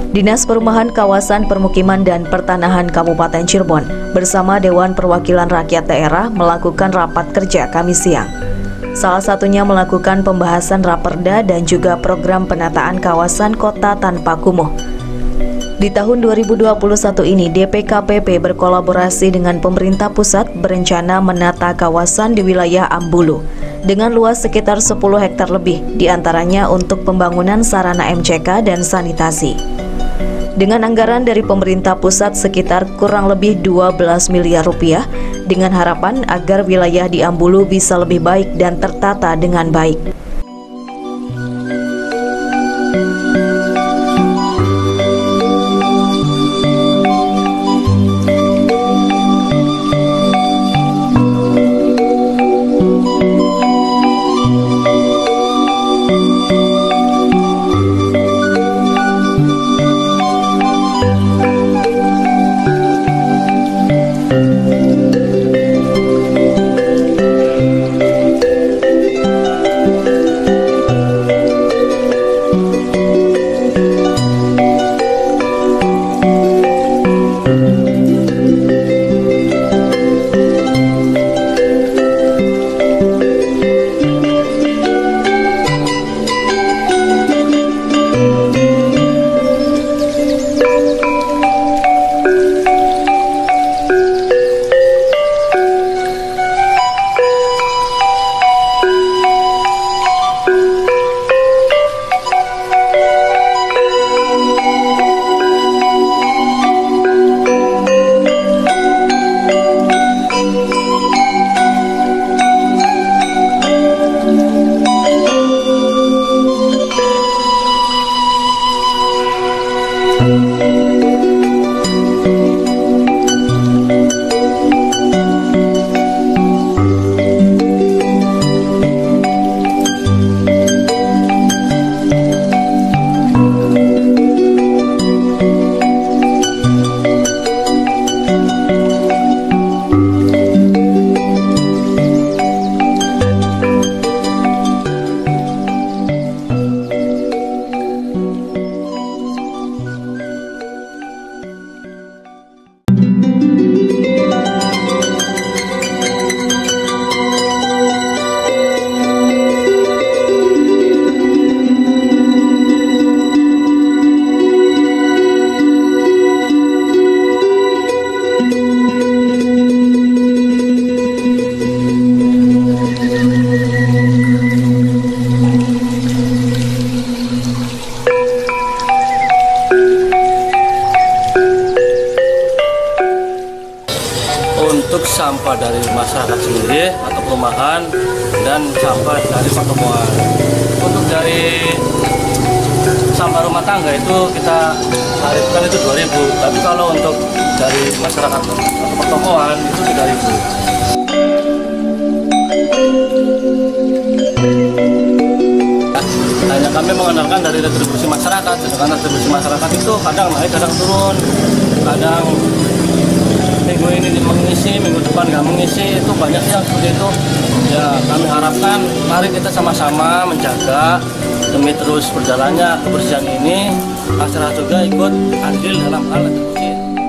Dinas Perumahan Kawasan Permukiman dan Pertanahan Kabupaten Cirebon bersama Dewan Perwakilan Rakyat Daerah melakukan rapat kerja Kamis siang. Salah satunya melakukan pembahasan Raperda dan juga program penataan kawasan kota tanpa kumuh. Di tahun 2021 ini, DPKPP berkolaborasi dengan pemerintah pusat berencana menata kawasan di wilayah Ambulu dengan luas sekitar 10 hektar lebih, diantaranya untuk pembangunan sarana MCK dan sanitasi. Dengan anggaran dari pemerintah pusat sekitar kurang lebih 12 miliar rupiah, dengan harapan agar wilayah di Ambulu bisa lebih baik dan tertata dengan baik. Untuk sampah dari masyarakat sendiri atau perumahan dan sampah dari pertemuan. Untuk dari sampah rumah tangga itu kita tarifkan itu 2.000, tapi kalau untuk dari masyarakat atau pertemuan itu 3.000. Hanya kami mengandalkan dari retribusi masyarakat, karena retribusi masyarakat itu kadang naik, kadang turun, kadang minggu ini mengisi, minggu depan nggak mengisi, itu banyak yang seperti itu. Ya kami harapkan mari kita sama-sama menjaga demi terus berjalannya kebersihan ini, masyarakat juga ikut andil dalam hal retribusi.